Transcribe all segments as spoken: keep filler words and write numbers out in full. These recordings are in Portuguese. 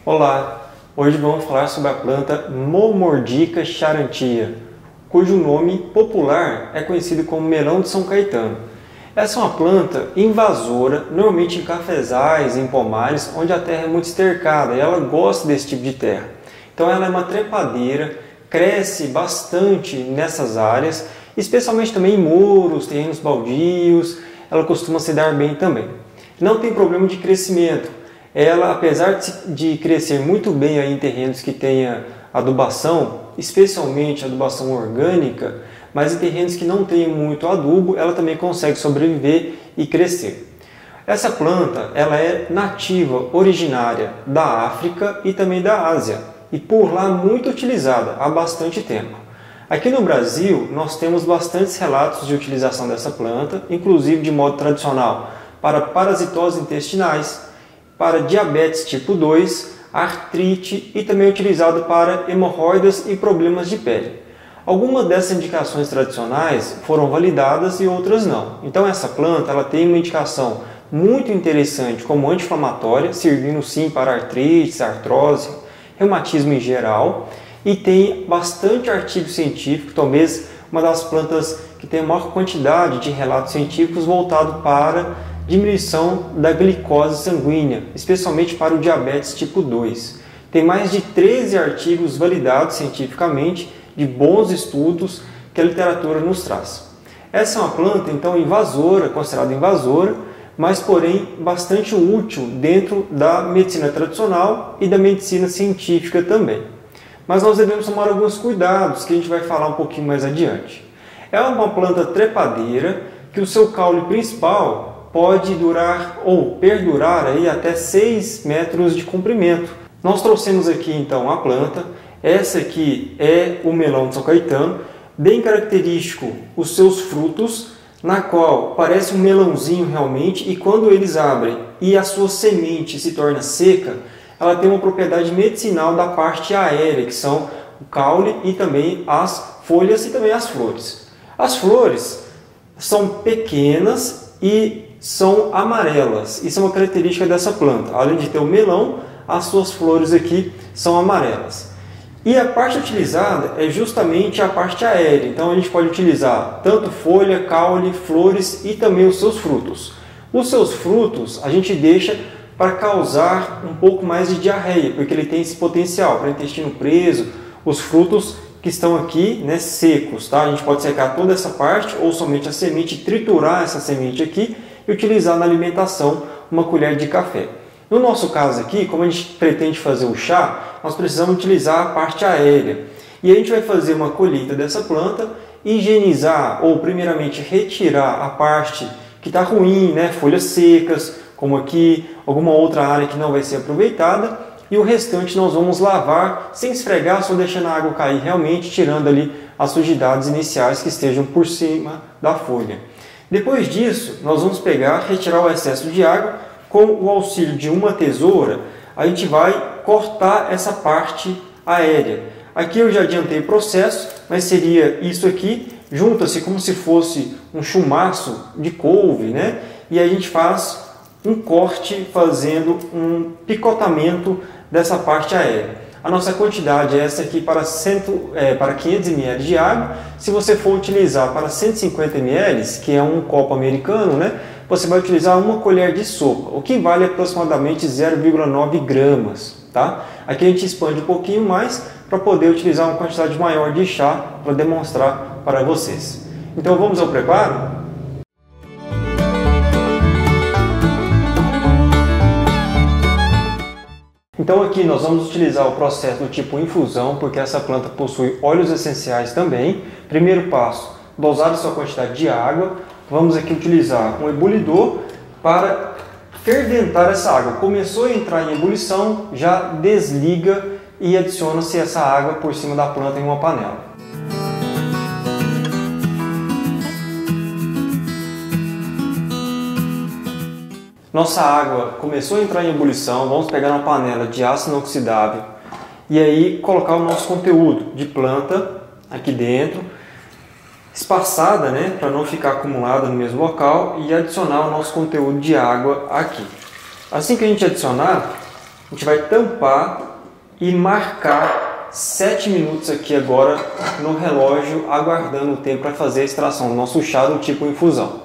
Olá, hoje vamos falar sobre a planta Momordica charantia, cujo nome popular é conhecido como melão de São Caetano. Essa é uma planta invasora, normalmente em cafezais, em pomares, onde a terra é muito estercada e ela gosta desse tipo de terra. Então ela é uma trepadeira, cresce bastante nessas áreas, especialmente também em muros, terrenos baldios, ela costuma se dar bem também. Não tem problema de crescimento. Ela, apesar de crescer muito bem aí em terrenos que tenha adubação, especialmente adubação orgânica, mas em terrenos que não tenham muito adubo, ela também consegue sobreviver e crescer. Essa planta ela é nativa, originária da África e também da Ásia, e por lá muito utilizada há bastante tempo. Aqui no Brasil, nós temos bastantes relatos de utilização dessa planta, inclusive de modo tradicional, para parasitoses intestinais, para diabetes tipo dois, artrite e também utilizado para hemorroidas e problemas de pele. Algumas dessas indicações tradicionais foram validadas e outras não. Então essa planta ela tem uma indicação muito interessante como anti-inflamatória, servindo sim para artrite, artrose, reumatismo em geral, e tem bastante artigo científico, talvez uma das plantas que tem a maior quantidade de relatos científicos voltado para diminuição da glicose sanguínea, especialmente para o diabetes tipo dois. Tem mais de treze artigos validados cientificamente, de bons estudos que a literatura nos traz. Essa é uma planta, então, invasora, considerada invasora, mas, porém, bastante útil dentro da medicina tradicional e da medicina científica também. Mas nós devemos tomar alguns cuidados, que a gente vai falar um pouquinho mais adiante. É uma planta trepadeira que o seu caule principal pode durar ou perdurar aí até seis metros de comprimento. Nós trouxemos aqui então a planta. Essa aqui é o melão de São Caetano, bem característico os seus frutos, na qual parece um melãozinho realmente, e quando eles abrem e a sua semente se torna seca, ela tem uma propriedade medicinal da parte aérea, que são o caule e também as folhas e também as flores. As flores são pequenas e são amarelas, isso é uma característica dessa planta. Além de ter o melão, as suas flores aqui são amarelas. E a parte utilizada é justamente a parte aérea, então a gente pode utilizar tanto folha, caule, flores e também os seus frutos. Os seus frutos a gente deixa para causar um pouco mais de diarreia, porque ele tem esse potencial para intestino preso, os frutos que estão aqui, né, secos, tá? A gente pode secar toda essa parte ou somente a semente, triturar essa semente aqui e utilizar na alimentação uma colher de café. No nosso caso aqui, como a gente pretende fazer o chá, nós precisamos utilizar a parte aérea. E a gente vai fazer uma colheita dessa planta, higienizar ou primeiramente retirar a parte que está ruim, né? Folhas secas, como aqui, alguma outra área que não vai ser aproveitada. E o restante nós vamos lavar sem esfregar, só deixando a água cair realmente, tirando ali as sujidades iniciais que estejam por cima da folha. Depois disso, nós vamos pegar, retirar o excesso de água. Com o auxílio de uma tesoura, a gente vai cortar essa parte aérea. Aqui eu já adiantei o processo, mas seria isso aqui, junta-se como se fosse um chumaço de couve, né? E a gente faz um corte fazendo um picotamento dessa parte aérea. A nossa quantidade é essa aqui para, cem, é, para quinhentos mililitros de água. Se você for utilizar para cento e cinquenta mililitros, que é um copo americano, né? Você vai utilizar uma colher de sopa, o que vale aproximadamente zero vírgula nove gramas. Tá? Aqui a gente expande um pouquinho mais para poder utilizar uma quantidade maior de chá para demonstrar para vocês. Então vamos ao preparo? Então aqui nós vamos utilizar o processo do tipo infusão, porque essa planta possui óleos essenciais também. Primeiro passo, dosar a sua quantidade de água. Vamos aqui utilizar um ebulidor para ferventar essa água. Começou a entrar em ebulição, já desliga e adiciona-se essa água por cima da planta em uma panela. Nossa água começou a entrar em ebulição, vamos pegar uma panela de aço inoxidável e aí colocar o nosso conteúdo de planta aqui dentro, espaçada, né, para não ficar acumulada no mesmo local, e adicionar o nosso conteúdo de água aqui. Assim que a gente adicionar, A gente vai tampar e marcar sete minutos aqui agora no relógio, aguardando o tempo para fazer a extração do nosso chá do tipo infusão.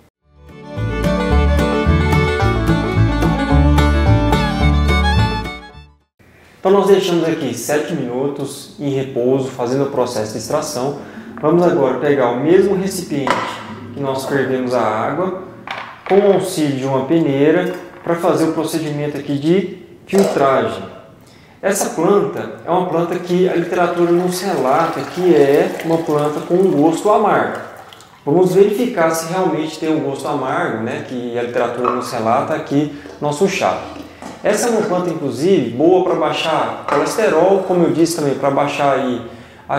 Então nós deixamos aqui sete minutos em repouso, fazendo o processo de extração. Vamos agora pegar o mesmo recipiente que nós fervemos a água, com o auxílio de uma peneira, para fazer o procedimento aqui de filtragem. Essa planta é uma planta que a literatura nos relata que é uma planta com um gosto amargo. Vamos verificar se realmente tem um gosto amargo, né, que a literatura nos relata aqui no nosso chá. Essa é uma planta, inclusive, boa para baixar colesterol, como eu disse também, para baixar aí a,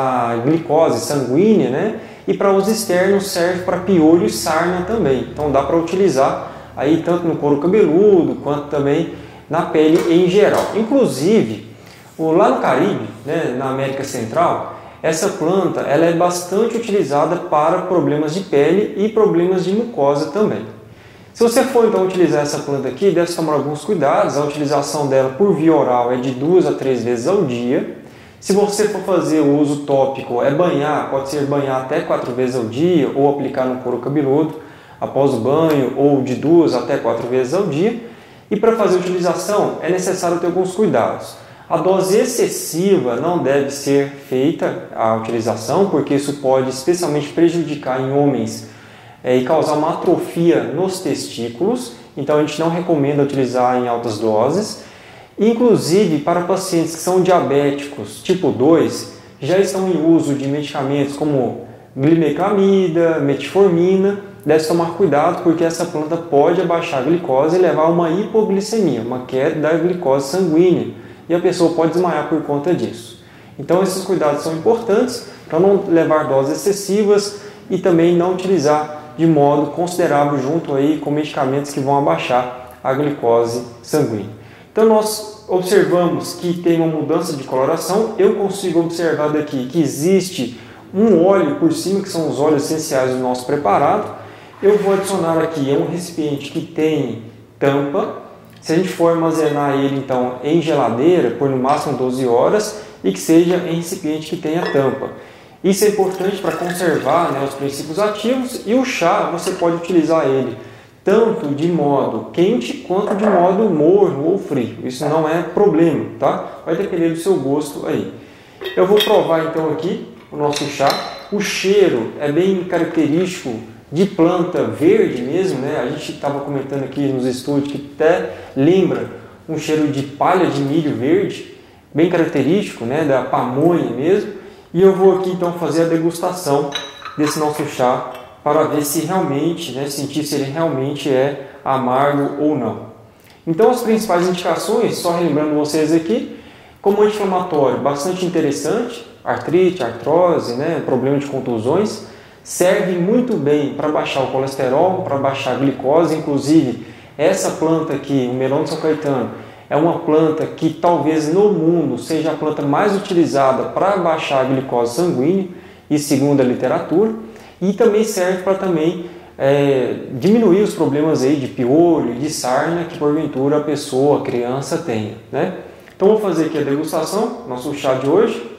a glicose sanguínea, né? E para uso externo serve para piolho e sarna também. Então dá para utilizar aí tanto no couro cabeludo quanto também na pele em geral. Inclusive, lá no Caribe, né, na América Central, essa planta ela é bastante utilizada para problemas de pele e problemas de mucosa também. Se você for então utilizar essa planta aqui, deve tomar alguns cuidados. A utilização dela por via oral é de duas a três vezes ao dia. Se você for fazer o uso tópico, é banhar, pode ser banhar até quatro vezes ao dia ou aplicar no couro cabeludo após o banho, ou de duas até quatro vezes ao dia. E para fazer a utilização é necessário ter alguns cuidados. A dose excessiva não deve ser feita a utilização, porque isso pode especialmente prejudicar em homens é, e causar uma atrofia nos testículos. Então a gente não recomenda utilizar em altas doses. Inclusive para pacientes que são diabéticos tipo dois, já estão em uso de medicamentos como glimeclamida, metformina. Deve tomar cuidado porque essa planta pode abaixar a glicose e levar a uma hipoglicemia, uma queda da glicose sanguínea, e a pessoa pode desmaiar por conta disso. Então esses cuidados são importantes para não levar doses excessivas e também não utilizar de modo considerável junto aí com medicamentos que vão abaixar a glicose sanguínea. Então nós observamos que tem uma mudança de coloração. Eu consigo observar daqui que existe um óleo por cima, que são os óleos essenciais do nosso preparado. Eu vou adicionar aqui um recipiente que tem tampa. Se a gente for armazenar ele então em geladeira por no máximo doze horas, e que seja em recipiente que tenha tampa. Isso é importante para conservar, né, os princípios ativos, e o chá você pode utilizar ele tanto de modo quente quanto de modo morno ou frio. Isso não é problema, tá? Vai depender do seu gosto aí. Eu vou provar então aqui o nosso chá. O cheiro é bem característico de planta verde mesmo, né? A gente estava comentando aqui nos estúdios que até lembra um cheiro de palha de milho verde, bem característico, né? Da pamonha mesmo. E eu vou aqui então fazer a degustação desse nosso chá para ver se realmente, né, sentir se ele realmente é amargo ou não. Então as principais indicações, só relembrando vocês aqui, como anti-inflamatório, bastante interessante, artrite, artrose, né, problema de contusões, serve muito bem para baixar o colesterol, para baixar a glicose. Inclusive essa planta aqui, o melão de São Caetano, é uma planta que talvez no mundo seja a planta mais utilizada para baixar a glicose sanguínea, e segundo a literatura. E também serve para também é, diminuir os problemas aí de piolho e de sarna que porventura a pessoa, a criança tenha, né? Então vou fazer aqui a degustação, nosso chá de hoje.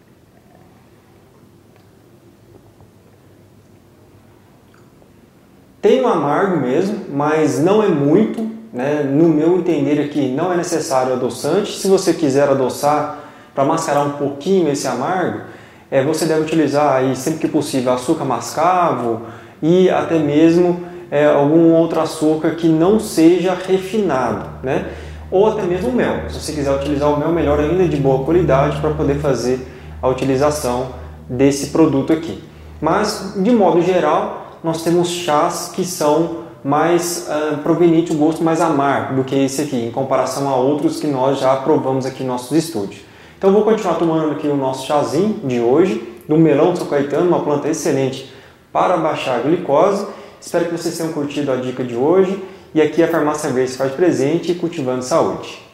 Tem um amargo mesmo, mas não é muito, né? No meu entender aqui não é necessário adoçante. Se você quiser adoçar para mascarar um pouquinho esse amargo, É, você deve utilizar aí, sempre que possível, açúcar mascavo e até mesmo é, algum outro açúcar que não seja refinado, né? Ou até mesmo mel. Se você quiser utilizar o mel, melhor ainda, de boa qualidade, para poder fazer a utilização desse produto aqui. Mas, de modo geral, nós temos chás que são mais uh, provenientes, o gosto mais amargo do que esse aqui, em comparação a outros que nós já provamos aqui em nossos estúdios. Então vou continuar tomando aqui o nosso chazinho de hoje, do melão de São Caetano, uma planta excelente para baixar a glicose. Espero que vocês tenham curtido a dica de hoje. E aqui a Farmácia Verde se faz presente, cultivando saúde.